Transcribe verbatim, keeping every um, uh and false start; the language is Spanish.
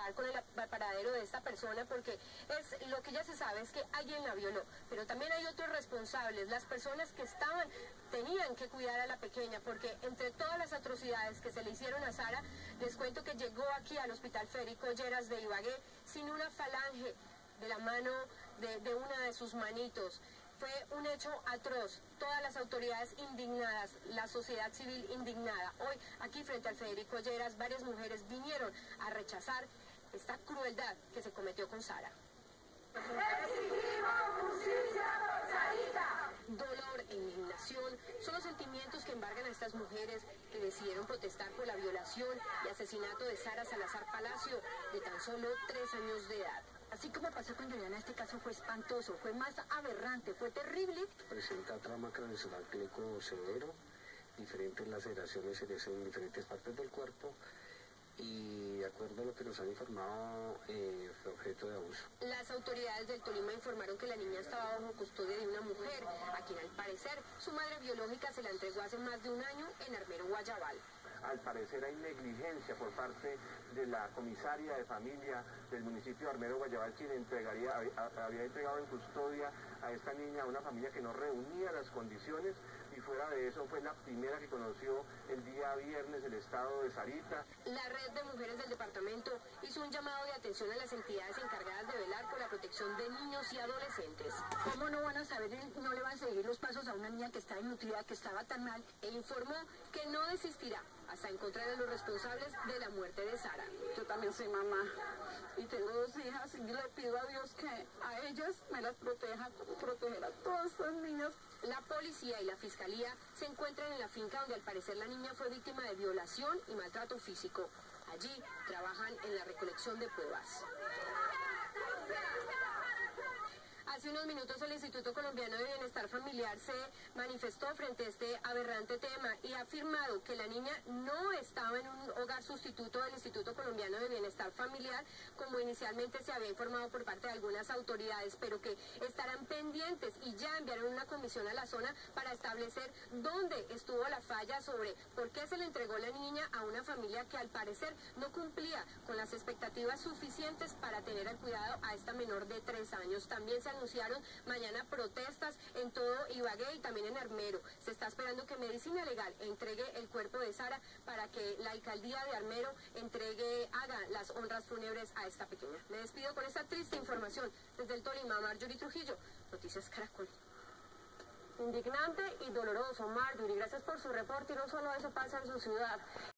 dar con el paradero de esta persona, porque es lo que ya se sabe es que alguien la violó, pero también hay otros responsables, las personas que estaban, tenían que cuidar a la pequeña, porque entre todas las atrocidades que se le hicieron a Sara, les cuento que llegó aquí al Hospital Federico Lleras de Ibagué sin una falange de la mano de, de una de sus manitos. Fue un hecho atroz, todas las autoridades indignadas, la sociedad civil indignada. Hoy, aquí frente al Federico Lleras, varias mujeres vinieron a rechazar esta crueldad que se cometió con Sara. ¡Exigimos justicia por Sarita! Dolor e indignación son los sentimientos que embargan a estas mujeres que decidieron protestar por la violación y asesinato de Sara Salazar Palacio, de tan solo tres años de edad. Así como pasó con Juliana, este caso fue espantoso, fue más aberrante, fue terrible. Presenta trauma craneoencefálico clínico severo, diferentes laceraciones en diferentes partes del cuerpo, y de acuerdo a lo que nos han informado, eh, fue objeto de abuso. Las autoridades del Tolima informaron que la niña estaba bajo custodia de una mujer, a quien al parecer su madre biológica se la entregó hace más de un año en Armero, Guayabal. Al parecer hay negligencia por parte de la comisaria de familia del municipio de Armero, Guayabal, quien entregaría, había entregado en custodia a esta niña a una familia que no reunía las condiciones, y fuera de eso fue la primera que conoció el día viernes el estado de Sarita. La red de mujeres del departamento hizo un llamado de atención a las entidades encargadas de velar por la protección de niños y adolescentes. ¿Cómo no van a saber, no le van a seguir los pasos a una niña que está desnutrida, que estaba tan mal? E informó que no desistirá hasta encontrar a los responsables de la muerte de Sara. Yo también soy mamá y tengo dos hijas y le pido a Dios que a ellas me las proteja, como proteger a todas estas niñas. La policía y la fiscalía se encuentran en la finca donde al parecer la niña fue víctima de violación y maltrato físico. Allí trabajan en la recolección de pruebas. Hace unos minutos el Instituto Colombiano de Bienestar Familiar se manifestó frente a este aberrante tema y ha afirmado que la niña no estaba en un hogar sustituto del Instituto Colombiano de Bienestar Familiar, como inicialmente se había informado por parte de algunas autoridades, pero que estarán pendientes y ya enviaron una comisión a la zona para establecer dónde estuvo la falla sobre por qué se le entregó la niña a una familia que al parecer no cumplía con las expectativas suficientes para tener al cuidado a esta menor de tres años. También se anunciaron mañana protestas en todo Ibagué y también en Armero. Se está esperando que Medicina Legal entregue el cuerpo de Sara para que la alcaldía de Armero entregue, haga las honras fúnebres a esta pequeña. Me despido con esta triste información desde el Tolima. Marjorie Trujillo, Noticias Caracol. Indignante y doloroso, Marjorie. Gracias por su reporte, y no solo eso pasa en su ciudad.